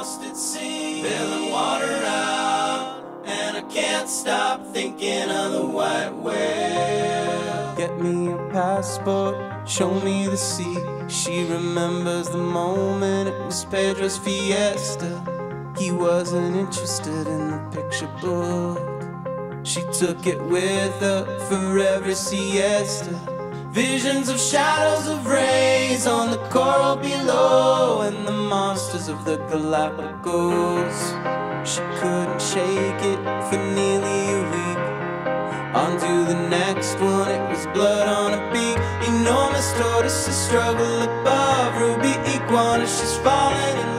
lost at sea, filling water out, and I can't stop thinking of the white whale. Get me a passport, show me the sea. She remembers the moment, it was Pedro's fiesta. He wasn't interested in the picture book. She took it with her for every siesta. Visions of shadows of rays on the coral below, and the monsters of the Galapagos. She couldn't shake it for nearly a week. On to the next one, it was blood on a beak. Enormous tortoises struggle above ruby iguana. She's falling in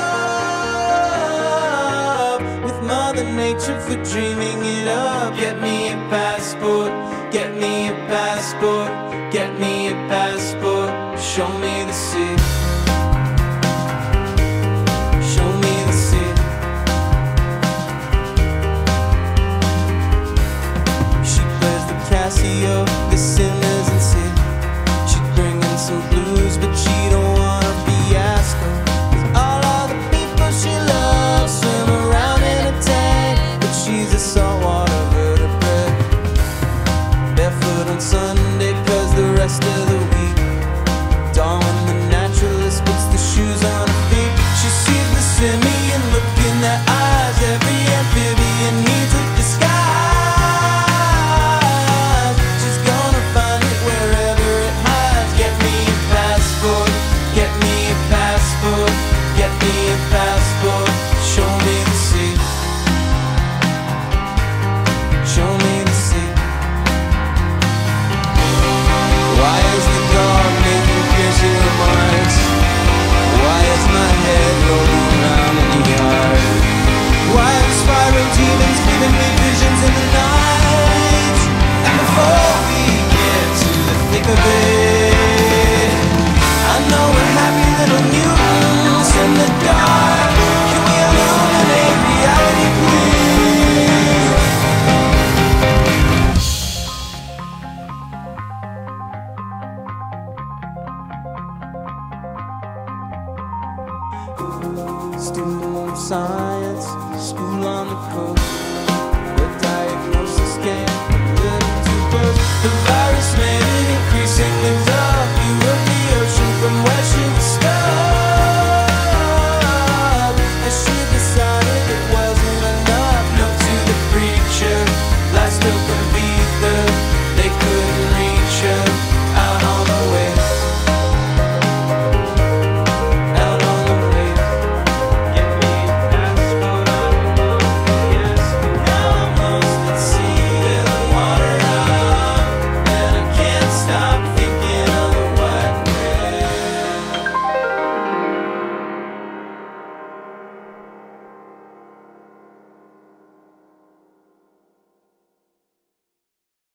love with Mother Nature for dreaming it up. Get me a passport, get me a passport, get me a passport. Show me the sea, show me the sea. She plays the Casio, the sinners and sin. She'd bring in some blues, but she don't want a fiasco. All of the people she loves swim around in a tank, but she's a saltwater vertebrate. Barefoot on Sunday, cause the rest of the week, dawn when the naturalist puts the shoes on her feet. She sees the simian look in their eyes. Every amphibian needs a disguise. She's gonna find it wherever it hides. Get me a passport, get me a passport, get me a passport. Show me the sea, show me the sea. Why is the dog making piercing remarks? Why is my head rolling around in the yard? Why are the spiral demons giving me visions in the night? And before we get to the thick of it, I know we're happy little mutants in the dark. Can we illuminate reality, please? Student of science, school on the coast. The diagnosis came a little too close. The virus made it increasingly tough.